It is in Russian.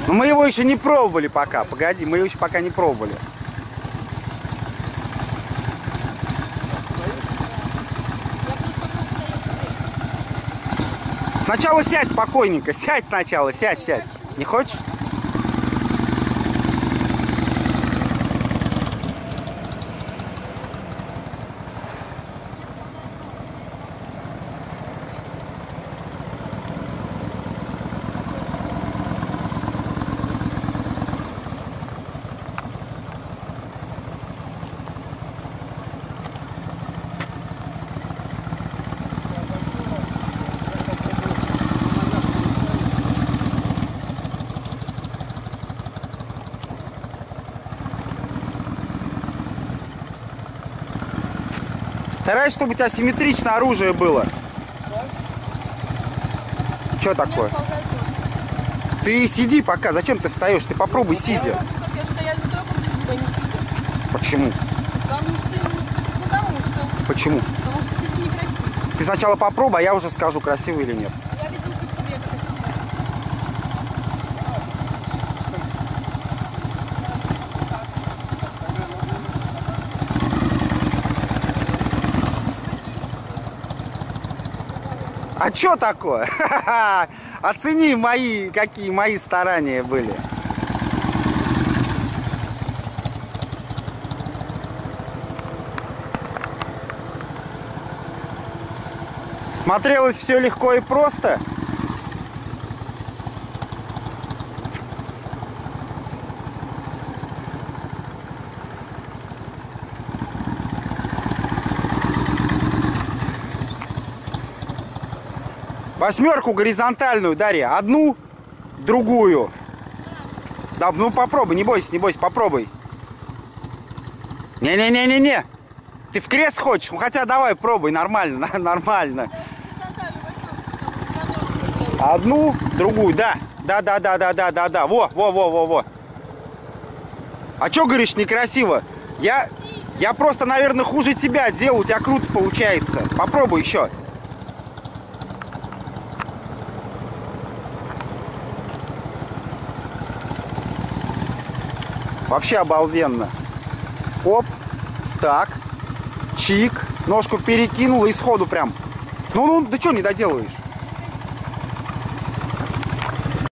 Но мы его еще не пробовали пока. Погоди, мы его еще пока не пробовали. Сначала сядь спокойненько. Сядь сначала, сядь, сядь. Не хочешь? Старайся, чтобы у тебя симметрично оружие было. Что такое? Ты сиди пока. Зачем ты встаешь? Ты попробуй сидя. Почему? Почему? Потому что сидеть некрасиво. Ты сначала попробуй, а я уже скажу, красиво или нет. Я видел по тебе, как это смотрится. А что такое? Оцени мои, какие мои старания были. Смотрелось все легко и просто. Восьмерку горизонтальную, Дарья. Одну, другую. Да, ну попробуй, не бойся, попробуй. Не-не-не-не-не. Ты в крест хочешь? Ну хотя давай, пробуй, нормально, нормально. Одну, другую, да. Да. Во. А чё говоришь, некрасиво? Я просто, наверное, хуже тебя делаю, у тебя круто получается. Попробуй еще. Вообще обалденно. Оп, так, чик, ножку перекинул и сходу прям. Ну, да что не доделываешь?